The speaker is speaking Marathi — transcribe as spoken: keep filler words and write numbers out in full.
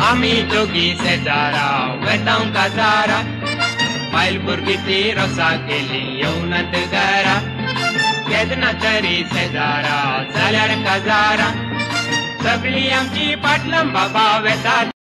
आम्ही दोघी शेजारा वेताव काजारा पायल बुरगी ती रसा केली येऊनत घरा वेदना तरी शेजारा झाल्यार काजारा सगळी आमची पाटलम बाबा वेता